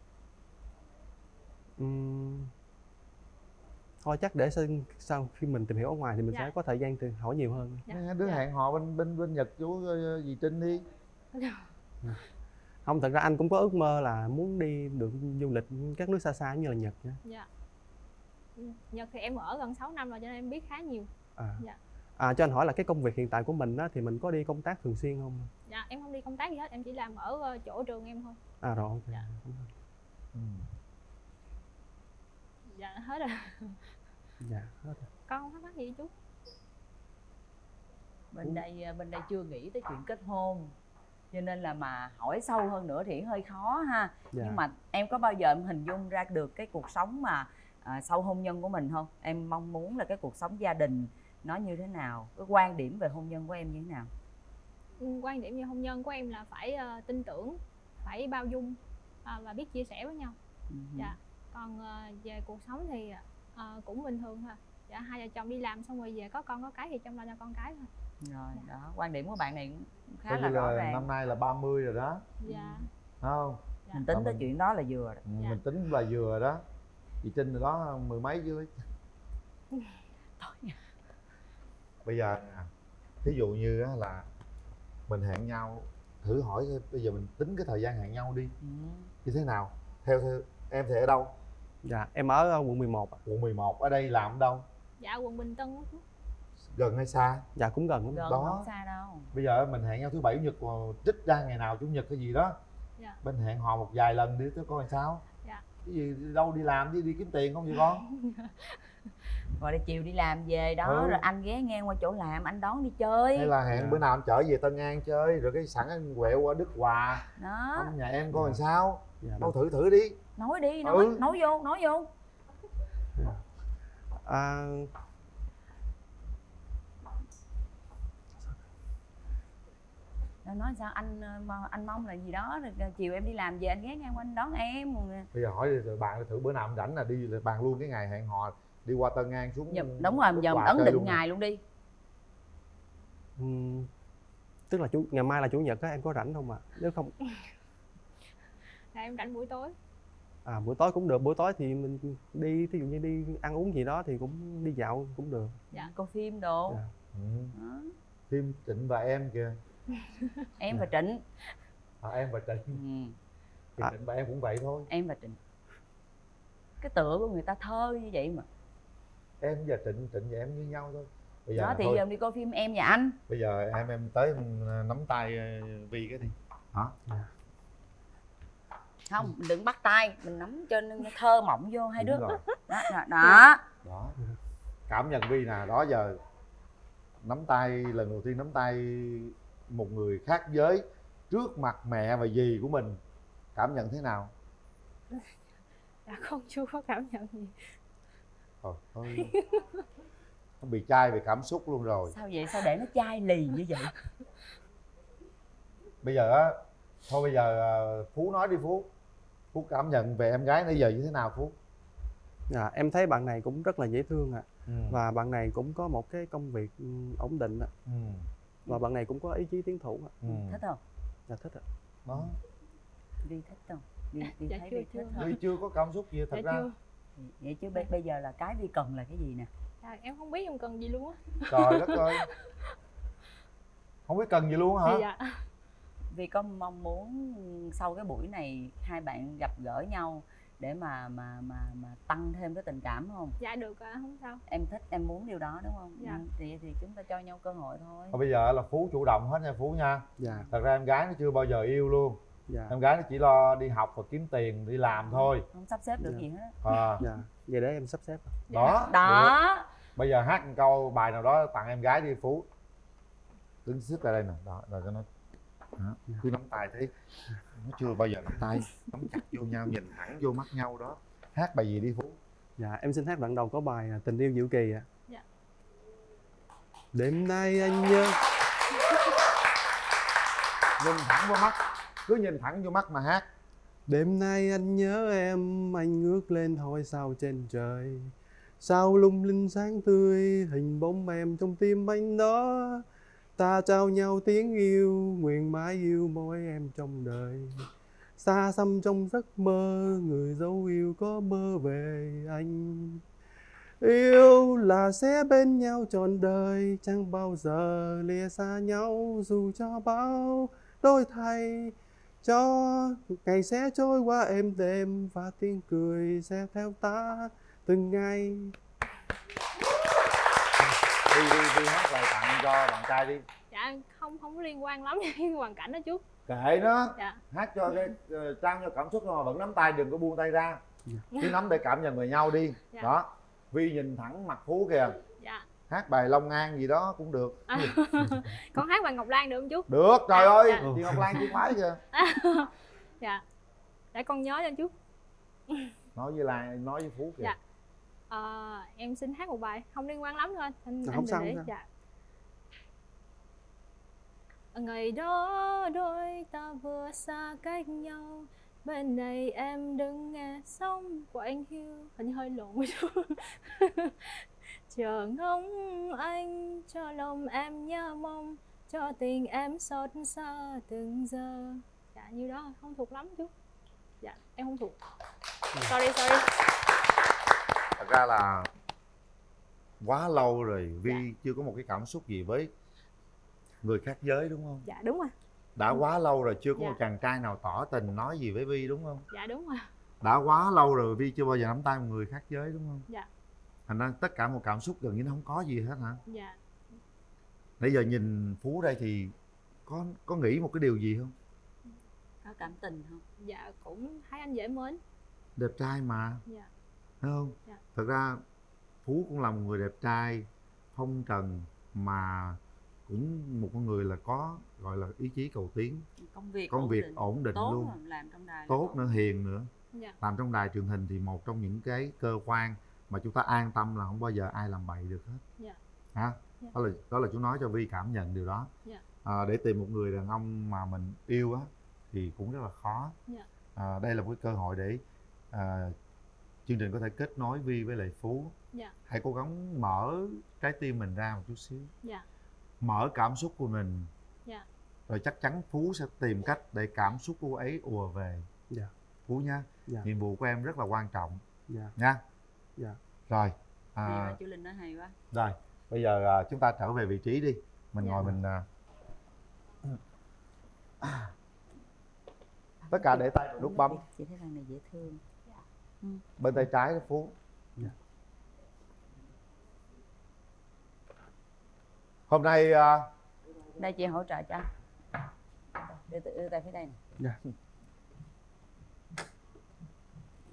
Thôi chắc để sau khi mình tìm hiểu ở ngoài thì mình sẽ có thời gian hỏi nhiều hơn. Hai đứa hẹn hò bên Nhật chú dì Trinh đi. Không, thật ra anh cũng có ước mơ là muốn đi được du lịch các nước xa xa như là Nhật nha. Dạ. Nhật thì em ở gần 6 năm rồi cho nên em biết khá nhiều. Dạ. Cho anh hỏi là cái công việc hiện tại của mình á, thì mình có đi công tác thường xuyên không? Dạ em không đi công tác gì hết, em chỉ làm ở chỗ trường em thôi. Rồi ok. Dạ. Dạ hết rồi. Dạ hết rồi. Con không thắc mắc gì chú? Bên đây chưa nghĩ tới chuyện kết hôn, cho nên là mà hỏi sâu hơn nữa thì hơi khó ha. Nhưng mà em có bao giờ em hình dung ra được cái cuộc sống mà sau hôn nhân của mình không? Em mong muốn là cái cuộc sống gia đình nó như thế nào? Cái quan điểm về hôn nhân của em như thế nào? Quan điểm về hôn nhân của em là phải tin tưởng, phải bao dung và biết chia sẻ với nhau. Dạ. Còn về cuộc sống thì cũng bình thường thôi. Dạ hai vợ chồng đi làm xong rồi về có con có cái thì chăm lo cho con cái thôi. Rồi đó, quan điểm của bạn này cũng khá coi là rõ ràng. Năm nay là 30 rồi đó. Dạ. Không? Dạ. Mình tính tới chuyện đó là vừa rồi. Mình tính là vừa đó. Chị Trinh rồi đó mười mấy chứ. Bây giờ ví dụ như là mình hẹn nhau, thử hỏi bây giờ mình tính cái thời gian hẹn nhau đi. Như thế nào? Theo em thì ở đâu? Dạ em ở quận 11. Quận 11 ở đây làm ở đâu? Dạ quận Bình Tân đó chú. Gần hay xa? Dạ cũng gần đó. Không xa đâu. Bây giờ mình hẹn nhau thứ bảy chủ nhật, trích ra ngày nào chủ nhật cái gì đó. Dạ. Bên hẹn hò một vài lần đi cho coi làm sao. Dạ. Cái gì đâu đi làm chứ đi kiếm tiền không vậy con? Rồi đi chiều đi làm về đó rồi anh ghé ngang qua chỗ làm anh đón đi chơi. Hay là hẹn bữa nào anh chở về Tân An chơi rồi cái sẵn anh quẹo qua Đức Hòa. Đó. Nhà em coi làm sao. Đâu thử đi. Nói đi, nói vô. Nói sao anh mong là gì đó rồi chiều em đi làm về anh ghé ngang qua anh đón em. Bây giờ hỏi rồi bạn thử bữa nào anh rảnh là đi bàn luôn cái ngày hẹn hò đi qua Tân An xuống. Đúng rồi, giờ mình ấn định ngày luôn đi. Tức là ngày mai là chủ nhật á, em có rảnh không ạ? Nếu không là em rảnh buổi tối. Buổi tối cũng được, buổi tối thì mình đi, thí dụ như đi ăn uống gì đó thì cũng đi dạo cũng được. Dạ, coi phim đồ. Phim Trịnh và em kìa. Em và Trịnh. Em và Trịnh. Thì Trịnh và em cũng vậy thôi. Em và Trịnh. Cái tựa của người ta thơ như vậy mà. Em và Trịnh và em như nhau thôi. Bây giờ đó thì giờ đi coi phim em và anh. Bây giờ em tới nắm tay Vi cái đi. Hả? Không, mình đừng bắt tay, mình nắm cho nó thơ mộng vô hai đứa. Rồi. Đó. Cảm nhận Vi nè, đó giờ nắm tay lần đầu tiên nắm tay một người khác giới trước mặt mẹ và dì của mình, cảm nhận thế nào? Dạ con chưa có cảm nhận gì. Thôi nó bị chai về cảm xúc luôn rồi. Sao vậy? Sao để nó chai lì như vậy? Bây giờ á, thôi bây giờ Phú nói đi Phú. Phú cảm nhận về em gái nãy giờ như thế nào Phú? Dạ, em thấy bạn này cũng rất là dễ thương ạ. Và bạn này cũng có một cái công việc ổn định ạ. Và bạn này cũng có ý chí tiến thủ ạ. Thích không? Dạ thích ạ. Đó. Vi thích không? Vi Dạ thấy chưa, Vi thích không? Vi chưa có cảm xúc gì thật Dạ ra. chưa. Vậy chứ bây giờ là cái Vi cần là cái gì nè? Dạ, em không biết em cần gì luôn á. Trời đất ơi. Không biết cần gì luôn hả? Dạ. Vi có mong muốn sau cái buổi này hai bạn gặp gỡ nhau để mà tăng thêm cái tình cảm không? Dạ được ạ, không sao. Em thích, em muốn điều đó đúng không? Dạ. Thì chúng ta cho nhau cơ hội thôi. Bây giờ là Phú chủ động hết nha Phú nha. Dạ. Thật ra em gái nó chưa bao giờ yêu luôn. Dạ. Em gái nó chỉ lo đi học và kiếm tiền đi làm thôi. Không sắp xếp được gì hết. Dạ. Vậy để em sắp xếp. Đó. Đó. Bây giờ hát một câu bài nào đó tặng em gái đi Phú. Đứng xích lại đây nè, đó, rồi cho nó cứ nắm tay thấy nó chưa bao giờ nắm tay, nắm chặt vô nhau, nhìn thẳng vô mắt nhau đó. Hát bài gì đi Phú? Dạ, em xin hát đoạn đầu có bài Tình yêu diệu kỳ ạ. Dạ. Đêm nay anh nhớ. Nhìn thẳng vô mắt, cứ nhìn thẳng vô mắt mà hát. Đêm nay anh nhớ em, anh ngước lên hỏi sao trên trời, sao lung linh sáng tươi, hình bóng em trong tim anh đó. Ta trao nhau tiếng yêu, nguyện mãi yêu mỗi em trong đời. Xa xăm trong giấc mơ, người dấu yêu có mơ về anh. Yêu là sẽ bên nhau trọn đời, chẳng bao giờ lìa xa nhau dù cho bao đổi thay. Cho ngày sẽ trôi qua êm đềm và tiếng cười sẽ theo ta từng ngày. Đi hát bài tặng cho bạn trai đi. Dạ không có liên quan lắm với hoàn cảnh đó chú. Kệ nó. Dạ. Hát cho cái trao cho cảm xúc mà vẫn nắm tay, đừng có buông tay ra. Cứ nắm để cảm nhận về nhau đi. Dạ. Đó. Vi nhìn thẳng mặt Phú kìa. Dạ. Hát bài Long An gì đó cũng được. Con hát bài Ngọc Lan được không chú? Được, trời ơi, dạ. chị Ngọc Lan chị khoái kìa. Dạ. Để con nhớ cho chú. Nói với Phú kìa. Dạ. Em xin hát một bài không liên quan lắm thôi anh. Không sao. Dạ. Ngày đó đôi ta vừa xa cách nhau, bên này em đứng nghe sóng của anh hiu. Hình như hơi lộn một chút. Chờ ngóng anh cho lòng em nhớ mong, cho tình em xót xa từng giờ. Dạ như đó không thuộc lắm chú. Dạ em không thuộc. Sorry. Thật ra là quá lâu rồi Vi chưa có một cái cảm xúc gì với người khác giới đúng không? Dạ đúng rồi. Đã quá lâu rồi chưa có Dạ. một chàng trai nào tỏ tình nói gì với Vi đúng không? Dạ đúng rồi. Đã quá lâu rồi Vi chưa bao giờ nắm tay một người khác giới đúng không? Dạ. Thành ra tất cả một cảm xúc gần như nó không có gì hết hả? Dạ. Nãy giờ nhìn Phú đây thì có nghĩ một cái điều gì không? Có cảm tình không? Dạ cũng thấy anh dễ mến. Đẹp trai mà. Dạ. Thấy không? Dạ. Thật ra Phú cũng là một người đẹp trai, phong trần mà cũng một con người là có gọi là ý chí cầu tiến, công việc ổn định tốt luôn, làm trong đài tốt nữa, hiền nữa. Dạ. Làm trong đài truyền hình thì một trong những cái cơ quan mà chúng ta an tâm là không bao giờ ai làm bậy được hết. Dạ. Ha? Dạ. Đó là chú nói cho Vi cảm nhận điều đó. Dạ. Để tìm một người đàn ông mà mình yêu á thì cũng rất là khó. Dạ. Đây là một cái cơ hội để chương trình có thể kết nối Vi với lại Phú. Dạ. Hãy cố gắng mở trái tim mình ra một chút xíu. Dạ. Mở cảm xúc của mình. Dạ. Rồi chắc chắn Phú sẽ tìm cách để cảm xúc của cô ấy ùa về. Dạ. Phú nha. Dạ. Nhiệm vụ của em rất là quan trọng. Dạ. Nha. Dạ. Rồi. Chú Linh nói hay quá. Rồi. Bây giờ chúng ta trở về vị trí đi. Mình ngồi mình tất cả để tay vào nút bấm. Chị thấy thằng này dễ thương. Bên tay trái Phú. Dạ. Hôm nay đây chị hỗ trợ cho. Đưa tay phía đây nè. Dạ.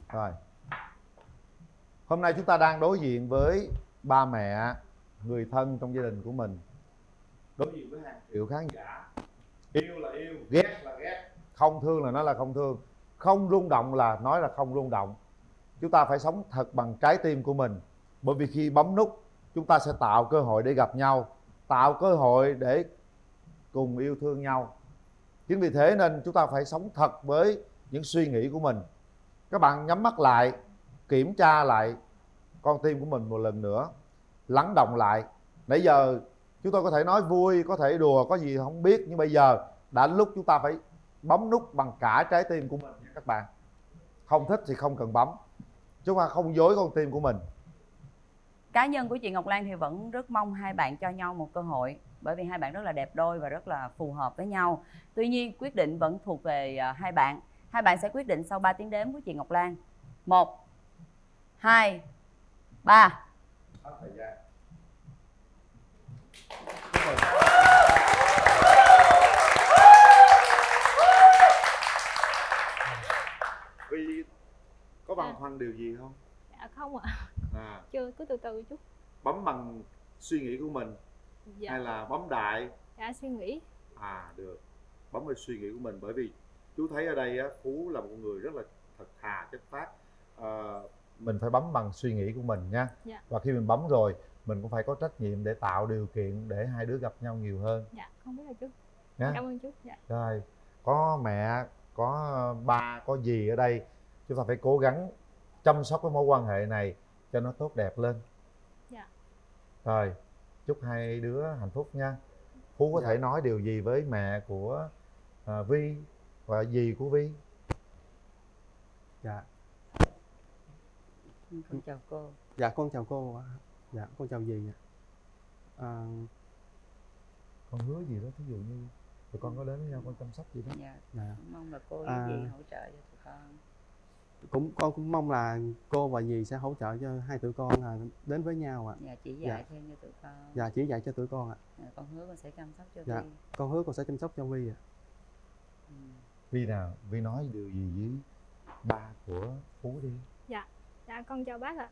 Rồi, hôm nay chúng ta đang đối diện với ba mẹ, người thân trong gia đình của mình, đối diện với hàng triệu khán giả. Yêu là yêu, ghét là ghét, không thương là nói là không thương, không rung động là nói là không rung động. Chúng ta phải sống thật bằng trái tim của mình, bởi vì khi bấm nút chúng ta sẽ tạo cơ hội để gặp nhau, tạo cơ hội để cùng yêu thương nhau. Chính vì thế nên chúng ta phải sống thật với những suy nghĩ của mình. Các bạn nhắm mắt lại, kiểm tra lại con tim của mình một lần nữa, lắng động lại. Nãy giờ chúng tôi có thể nói vui, có thể đùa, có gì không biết, nhưng bây giờ đã lúc chúng ta phải bấm nút bằng cả trái tim của mình nha các bạn. Không thích thì không cần bấm, chúng ta không dối con tim của mình. Cá nhân của chị Ngọc Lan thì vẫn rất mong hai bạn cho nhau một cơ hội, bởi vì hai bạn rất là đẹp đôi và rất là phù hợp với nhau. Tuy nhiên quyết định vẫn thuộc về hai bạn. Hai bạn sẽ quyết định sau 3 tiếng đếm của chị Ngọc Lan. 1, 2, 3. Hết thời gian. Vì có băn khoăn điều gì không? Dạ không ạ. Chưa, cứ từ từ chút. Bấm bằng suy nghĩ của mình Dạ. hay là bấm đại? Dạ suy nghĩ. Được. Bấm vào suy nghĩ của mình, bởi vì chú thấy ở đây á, Phú là một người rất là thật thà, chất phác. Mình phải bấm bằng suy nghĩ của mình nha. Dạ. Và khi mình bấm rồi, mình cũng phải có trách nhiệm để tạo điều kiện để hai đứa gặp nhau nhiều hơn. Dạ, không biết là chú. Nha. Cảm ơn chú. Dạ. Rồi, có mẹ, có ba, có dì ở đây, chúng ta phải cố gắng chăm sóc cái mối quan hệ này cho nó tốt đẹp lên. Dạ. Rồi, chúc hai đứa hạnh phúc nha. Phú có thể nói điều gì với mẹ của Vi và dì của Vi? Dạ. Con chào cô. Dạ con chào cô ạ. Dạ con chào dì ạ. Con hứa gì đó, thí dụ như tụi con có đến với nhau, con chăm sóc gì đó. Dạ. Mong là cô với dì hỗ trợ cho tụi con. Con cũng mong là cô và dì sẽ hỗ trợ cho hai tụi con đến với nhau ạ. Dạ, chỉ dạy thêm cho tụi con. Dạ, chỉ dạy cho tụi con ạ. Con hứa con sẽ chăm sóc cho dạ, Vi. con hứa con sẽ chăm sóc cho Vi ạ. Vi nào, Vi nói điều gì với ba của Phú đi. Dạ. Dạ con chào bác ạ.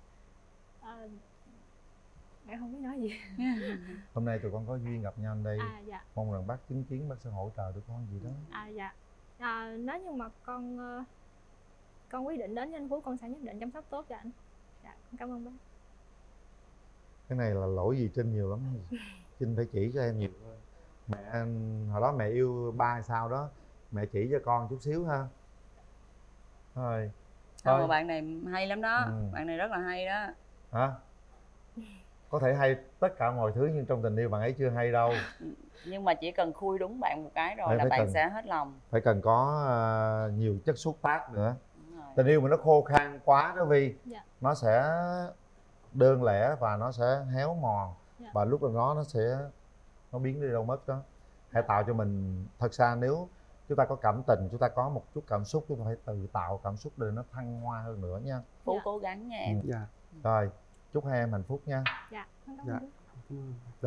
Em không biết nói gì. Hôm nay tụi con có duyên gặp nhau ở đây. Dạ. Mong rằng bác chứng kiến, bác sẽ hỗ trợ tụi con gì đó. Dạ. Nếu như mà con quyết định đến với anh Phú, con sẽ nhất định chăm sóc tốt cho anh. Dạ, con cảm ơn bác. Cái này là lỗi gì Trinh nhiều lắm. Trinh phải chỉ cho em nhiều hơn. Mẹ hồi đó mẹ yêu ba hay sao đó, mẹ chỉ cho con chút xíu ha. Thôi. Mà bạn này hay lắm đó. Bạn này rất là hay đó. Hả? Có thể hay tất cả mọi thứ, nhưng trong tình yêu bạn ấy chưa hay đâu. Nhưng mà chỉ cần khui đúng bạn một cái rồi là bạn sẽ hết lòng. Phải cần có nhiều chất xúc tác nữa. Tình yêu mà nó khô khan quá đó Vi, nó sẽ đơn lẻ và nó sẽ héo mòn. Và lúc đó nó biến đi đâu mất đó. Hãy tạo cho mình, thật ra nếu chúng ta có cảm tình, chúng ta có một chút cảm xúc, chúng ta phải tự tạo cảm xúc để nó thăng hoa hơn nữa nha. Phú cố gắng nha em. Rồi, chúc hai em hạnh phúc nha. Dạ. Dạ.